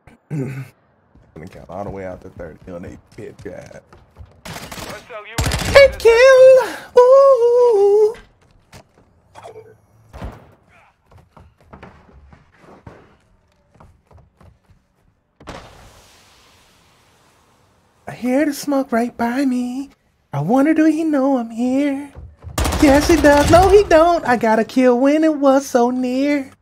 I'm gonna count all the way out to 30 on a pit drive. Hit kill! Ooh! I hear the smoke right by me. I wonder, do he know I'm here? Yes, he does. No, he don't. I got a kill when it was so near.